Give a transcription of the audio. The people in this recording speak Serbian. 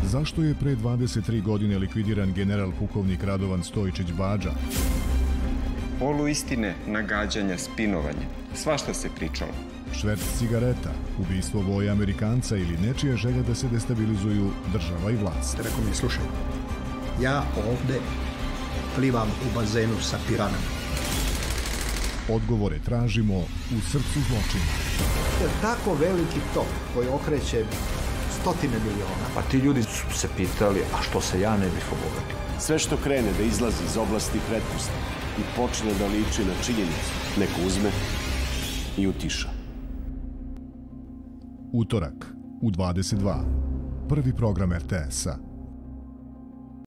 Zašto je pre 23 godine likvidiran general pukovnik Radovan Stojičić Badža? Poluistine, nagađanja, spinovanje. Svašta se pričalo. Šverc cigareta, ubistvo Voja Amerikanca ili nečija želja da se destabilizuju država i vlast. Rekao mi, slušaj, ja ovde plivam u bazenu sa piranama. Odgovore tražimo u srcu zločina. To je tako veliki tok koji okreće stotine miliona. Pa ti ljudi su se pitali, a što se ja ne bih obogatio? Sve što krene da izlazi iz oblasti pretpostavki i počne da liči na činjenicu, neko uzme i utiša. Utorak u 22. Prvi program RTS-a.